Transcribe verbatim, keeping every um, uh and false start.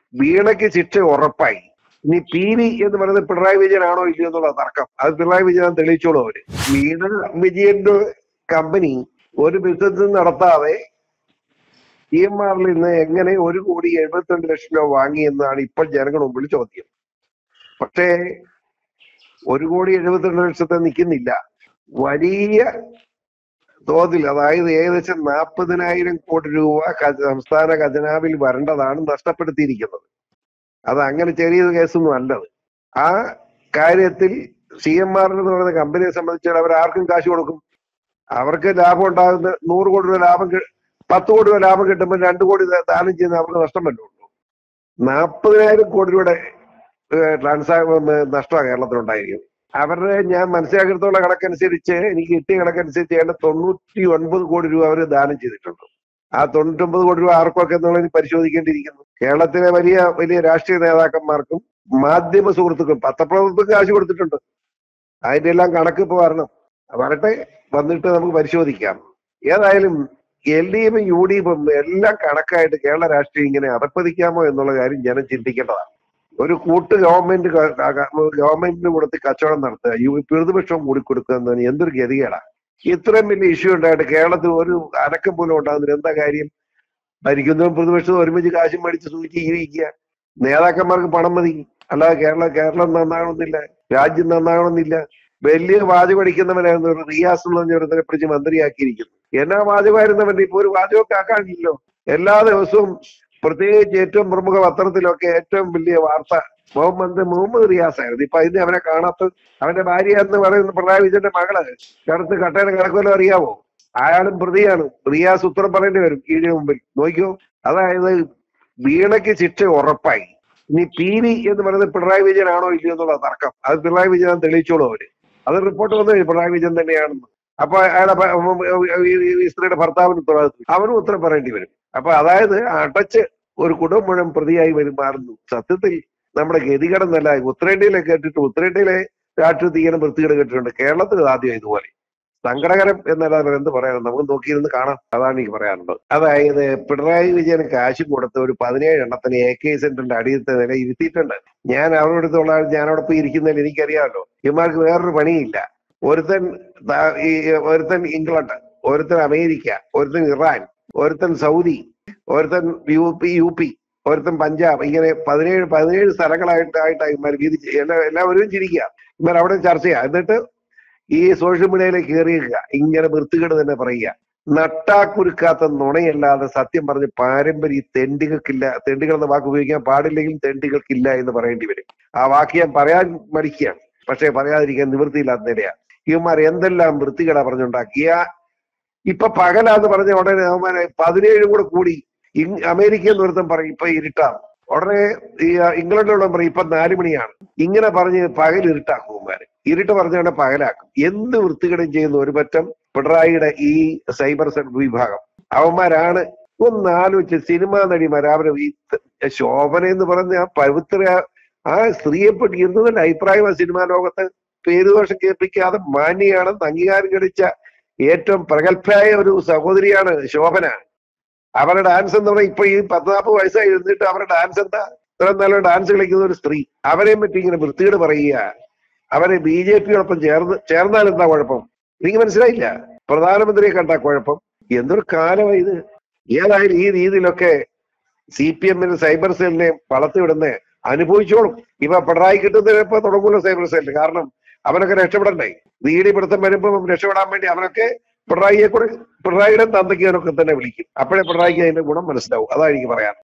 വീണയ്ക്ക് ശിക്ഷ ഉറപ്പായി. ഇനി പി വി എന്ന് പറയുന്നത് പിണറായി വിജയനാണോ ഇല്ലയോ എന്നുള്ള തർക്കം അത് പിണറായി വിജയൻ തെളിയിച്ചോളൂ. അവര് വീണ വിജയന്റെ കമ്പനി ഒരു ബിസിനസ് നടത്താതെ സി എം ആറിൽ നിന്ന് എങ്ങനെ ഒരു കോടി എഴുപത്തിരണ്ട് ലക്ഷം രൂപ വാങ്ങി എന്നാണ് ഇപ്പോൾ ജനങ്ങളുടെ മുമ്പിൽ ചോദ്യം. പക്ഷേ ഒരു കോടി എഴുപത്തിരണ്ട് ലക്ഷത്തെ നിൽക്കുന്നില്ല. വലിയ തോതിൽ, അതായത് ഏകദേശം നാൽപ്പതിനായിരം കോടി രൂപ സംസ്ഥാന ഖജനാവിൽ വരേണ്ടതാണ് നഷ്ടപ്പെടുത്തിയിരിക്കുന്നത്. അത് അങ്ങനെ ചെറിയ കേസൊന്നും അല്ലത്. ആ കാര്യത്തിൽ സി എം ആർ എന്ന് പറയുന്ന കമ്പനിയെ സംബന്ധിച്ചാൽ അവർ ആർക്കും കാശ് കൊടുക്കും. അവർക്ക് ലാഭം ഉണ്ടാകുന്ന നൂറ് കോടി രൂപ ലാഭം, പത്ത് കോടി രൂപ ലാഭം കിട്ടുമ്പോൾ രണ്ട് കോടി ദാനം ചെയ്യുന്ന അവർക്ക് നഷ്ടം പറ്റുള്ളൂ. നാൽപ്പതിനായിരം കോടി രൂപയുടെ ട്രാൻസാ നഷ്ടമാണ് കേരളത്തിലുണ്ടായിരിക്കും. അവരുടെ ഞാൻ മനസ്സിലാക്കിയിട്ടുള്ള കണക്കനുസരിച്ച്, എനിക്ക് കിട്ടിയ കണക്കനുസരിച്ച് ഏതാണ്ട് തൊണ്ണൂറ്റി ഒൻപത് കോടി രൂപ അവർ ദാനം ചെയ്തിട്ടുണ്ട്. ആ തൊണ്ണൂറ്റി ഒമ്പത് കോടി രൂപ ആർക്കൊക്കെ എന്നുള്ളത് പരിശോധിക്കേണ്ടിയിരിക്കുന്നു. കേരളത്തിലെ വലിയ വലിയ രാഷ്ട്രീയ നേതാക്കന്മാർക്കും മാധ്യമ സുഹൃത്തുക്കളും പത്രപ്രവർത്തകർക്ക് കാശ് കൊടുത്തിട്ടുണ്ട്. അതിന്റെ എല്ലാം കണക്ക് ഇപ്പൊ വരണം. വരട്ടെ, വന്നിട്ട് നമുക്ക് പരിശോധിക്കാം. ഏതായാലും എൽ ഡി എഫും യു ഡി എഫും എല്ലാം കണക്കായിട്ട് കേരള രാഷ്ട്രീയം ഇങ്ങനെ അധപ്പതിക്കാമോ എന്നുള്ള കാര്യം ജനം ചിന്തിക്കേണ്ടതാണ്. ഒരു കൂട്ട് ഗവൺമെന്റ് ഗവൺമെന്റിന് കൊടുത്ത് കച്ചവടം നടത്തുക, യു പ്രതിപക്ഷവും കൂടി കൊടുക്കുക എന്നതിന് എന്തൊരു ഗതികേടാ. ഇത്രയും വലിയ ഇഷ്യൂ ഉണ്ടായിട്ട് കേരളത്തിൽ ഒരു അനക്കം പോലും ഉണ്ടാകുന്നില്ല. എന്താ കാര്യം? ഭരിക്കുന്നതും പ്രതിപക്ഷവും ഒരുമിച്ച് കാശും മേടിച്ച് സൂചിച്ച് ജീവിക്കുക. നേതാക്കന്മാർക്ക് പണം മതി, അല്ലാതെ കേരള കേരളം നന്നാകണമെന്നില്ല, രാജ്യം നന്നാകണമെന്നില്ല. വലിയ വാചകം അടിക്കുന്നവനായിരുന്നു ഒരു റിയാസ് എന്ന് പറഞ്ഞവരെ പിടിച്ച് മന്ത്രിയാക്കിയിരിക്കുന്നു. എന്നാ വാചകമായിരുന്നവന്റെ ഇപ്പൊ ഒരു വാചകമൊക്കെ ആക്കാനില്ലല്ലോ. എല്ലാ ദിവസവും പ്രത്യേകിച്ച് ഏറ്റവും പ്രമുഖ പത്രത്തിലൊക്കെ ഏറ്റവും വലിയ വാർത്ത മുഹമ്മദ് മുഹമ്മദ് റിയാസ് ആയിരുന്നു. ഇപ്പൊ അതിന് അവനെ കാണാത്ത, അവന്റെ ഭാര്യ എന്ന് പറയുന്ന പിണറായി വിജയന്റെ മകള് കറുത്ത് കട്ടേനെ കിടക്കുമല്ലോ, അറിയാവോ? അയാളും പ്രതിയാണ്. റിയാസ് ഉത്തരം പറയേണ്ടി വരും കീഴിന് മുമ്പിൽ. നോക്കിയോ, അതായത് വീണയ്ക്ക് ശിക്ഷ ഉറപ്പായി. ഇനി പി വി എന്ന് പറയുന്നത് പിണറായി വിജയനാണോ ഇല്ലയോ എന്നുള്ള തർക്കം അത് പിണറായി വിജയൻ തെളിയിച്ചോളൂ. അവര് അത് റിപ്പോർട്ട് വന്നു പിണറായി വിജയൻ തന്നെയാണെന്ന്. അപ്പൊ അയാളെ സ്ത്രീയുടെ ഭർത്താവിന് ഉത്തരവാദിത്വം, അവനും ഉത്തരം പറയേണ്ടി വരും. അപ്പൊ അതായത് അടച്ച് ഒരു കുടുംബം മുഴുവൻ പ്രതിയായി വരും മാറുന്നു. സത്യത്തിൽ നമ്മുടെ ഗതികടന്നല്ല. ഉത്തരേന്ത്യയിലെ കേട്ടിട്ട്, ഉത്തരേന്ത്യയിലെ രാഷ്ട്രീയത്തിൽ ഇങ്ങനെ വൃത്തികേട് കേട്ടിട്ടുണ്ട്. കേരളത്തിൽ ആദ്യം ഇതുപോലെ സങ്കടകരം എന്നല്ലാതെ എന്ത് പറയാനും, നമുക്ക് നോക്കിയിരുന്ന് കാണാം. അതാണ് എനിക്ക് പറയാനുള്ളത്. അതായത് പിണറായി വിജയന് കാശ് കൊടുത്ത ഒരു പതിനേഴ് എണ്ണത്തിന് എ കെ സെന്ററിന്റെ അടിയത്തെ നില ഇരുത്തിയിട്ടുണ്ട്. ഞാൻ അവരോടത്തുള്ള ഞാനവിടെ പോയി ഇരിക്കുന്നതിൽ എനിക്കറിയാമല്ലോ, ഇവന്മാർക്ക് വേറൊരു പണിയില്ല. ഒരുത്തൻ ഈ ഒരുത്തൻ ഇംഗ്ലണ്ട്, ഒരുത്തൻ അമേരിക്ക, ഒരുത്തൻ ഇറാൻ, ഒരുത്തൻ സൗദി, ഒരുത്തൻ യു പി യു പി ഒരുത്തൻ പഞ്ചാബ്, ഇങ്ങനെ പതിനേഴ് പതിനേഴ് സ്ഥലങ്ങളായിട്ടായിട്ടാണ് ഇവന്മാർ വീതിച്ച് എല്ലാ എല്ലാം ഒരുമിച്ചിരിക്കുക. ഇവന്മാർ അവിടെ ചർച്ച ചെയ്യുക. എന്നിട്ട് ഈ സോഷ്യൽ മീഡിയയിലേക്ക് കയറിയിരിക്കുക, ഇങ്ങനെ വൃത്തികേട് തന്നെ പറയുക. നട്ടാക്കുരുക്കാത്ത നുണയല്ലാതെ സത്യം പറഞ്ഞ് പാരമ്പര്യ തെണ്ടികൾക്കില്ല. തെണ്ടികൾ എന്ന വാക്ക് ഉപയോഗിക്കാൻ പാടില്ലെങ്കിലും തെണ്ടികൾക്കില്ല എന്ന് പറയേണ്ടി വരും. ആ വാക്ക് ഞാൻ പറയാൻ മടിക്കുകയാണ്, പക്ഷെ പറയാതിരിക്കാൻ നിവൃത്തിയില്ലാത്ത നിലയാണ്. ഇവന്മാർ എന്തെല്ലാം വൃത്തികേടാ പറഞ്ഞുണ്ടാക്കിയ. ഇപ്പൊ പകലാന്ന് പറഞ്ഞ ഉടനെ അവന്മാരെ പതിനേഴും കൂടെ കൂടി അമേരിക്കയിൽ നിന്ന് ഒരുത്തം പറയും ഇപ്പൊ ഇരുട്ടാണ്, ഉടനെ ഈ ഇംഗ്ലണ്ടിലുള്ള പറയും ഇപ്പൊ നാലു മണിയാണ്. ഇങ്ങനെ പറഞ്ഞ് പകൽ ഇരുട്ടാക്കും അവന്മാര്. ഇരുട്ട് പറഞ്ഞുകൊണ്ട് പകലാക്കും. എന്ത് വൃത്തികേടും ചെയ്യുന്ന ഒരു പറ്റം പിണറായിയുടെ ഈ സൈബർ സെൽ വിഭാഗം അവന്മാരാണ്. ഒന്ന് ആലോചിച്ച് സിനിമാ നടിമാർ അവര് ഈ ശോഭന എന്ന് പറഞ്ഞ ആ പവിത്ര ആ സ്ത്രീയെ പറ്റി എന്തുതന്നെ അഭിപ്രായം ആ സിനിമാ ലോകത്ത് പേരുദോഷം കേൾപ്പിക്കാതെ മാന്യയാണെന്ന് അംഗീകാരം കഴിച്ച ഏറ്റവും പ്രഗത്ഭയായ ഒരു സഹോദരിയാണ് ശോഭന. അവരുടെ ഡാൻസ് എന്ന് പറഞ്ഞാൽ ഇപ്പൊ ഈ പത്ത് നാൽപ്പത് വയസ്സായി ഇരുന്നിട്ട് അവരുടെ ഡാൻസ് എന്താ? ഇത്രയും നല്ല ഡാൻസ് കളിക്കുന്ന ഒരു സ്ത്രീ. അവരെയും പറ്റി ഇങ്ങനെ വൃത്തികേട് പറയുക. അവരെ ബി ജെ പിയോടൊപ്പം ചേർന്ന് ചേർന്നാൽ എന്താ കുഴപ്പം? എനിക്ക് മനസ്സിലായില്ല. പ്രധാനമന്ത്രിയെ കണ്ടാ കുഴപ്പം? എന്തൊരു കാലമാണ് ഇത്. ഏതായാലും ഈ രീതിയിലൊക്കെ സി പി എമ്മിന് സൈബർ സെല്ലിനെ വളർത്തിവിടുന്നേ അനുഭവിച്ചോളും. ഇപ്പൊ പിണറായി കിട്ടുന്നതിനിപ്പോ തുടങ്ങൂല സൈബർ സെല്ല്. കാരണം അവനൊക്കെ രക്ഷപ്പെടണ്ടേ. വീടി പിടുത്തം വരുമ്പോ രക്ഷപ്പെടാൻ വേണ്ടി അവനൊക്കെ പിണറായിയെ കൂടെ പിണറായിയുടെ തന്തയ്ക്ക് അവനൊക്കെ തന്നെ വിളിക്കും. അപ്പോഴേ പിണറായിക്ക് അതിന്റെ ഗുണം മനസ്സിലാവും. അതാണ് എനിക്ക് പറയാൻ.